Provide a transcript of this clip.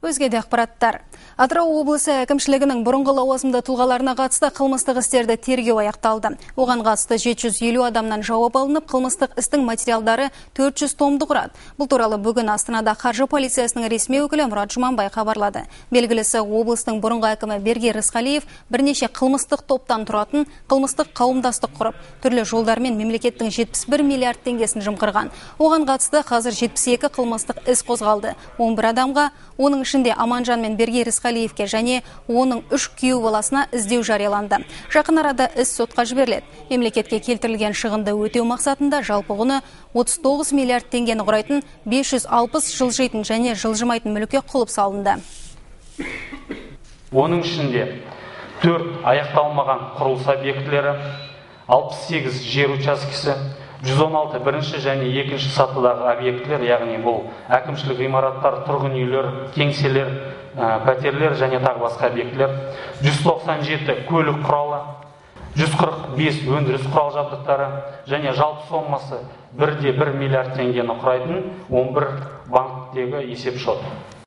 Өзге де ақпараттар. Атырау облысы әкімшілігінің бұрынғы лауазымды тұлғаларына қатысты қылмыстық істерді тергеу аяқталды. Оған қатысты 750 адамнан жауап алынып, қылмыстық істің материалдары 400 томды құрады. Бұл туралы бүгін Астанада қаржы полициясының ресми өкілі Мұрат Жұманбай хабарлады. Белгілісі, облыстың бұрынғы әкімі Берге Рысқалиев бірнеше қылмыстық топтан тұратын қылмыстық қауымдастық құрып, түрлі жолдармен мемлекеттің 71 миллиард теңгесін жымқырған. Оған қатысты қазір 72 қылмыстық іс қозғалды. 11 адамға, оның ішінде Аманжан мен Берге Рысқалиевке және оның 3 күйеу баласына іздеу жарияланды. Жақын арада іс сотқа жіберіледі. Мемлекетке келтірілген шығынды өтеу мақсатында жалпы құны 39 миллиард теңгені құрайтын 560 жылжитын және жылжымайтын мүлікке құлып салынды. Оның ішінде 4 аяқталмаған құрылыс объектілері, 68 жер учаскесі, 116 бірінші және екінші сатыдағы объектілер, яғни бұл әкімшілік ғимараттар, тұрғын үйлер, кеңселер, пәтерлер және тағы басқа объектілер, 197 көлік құралы, 145 өндіріс құрал жабдықтары және жалпы сомасы 1,1 миллиард теңгені құрайтын 11 банктегі есепшот.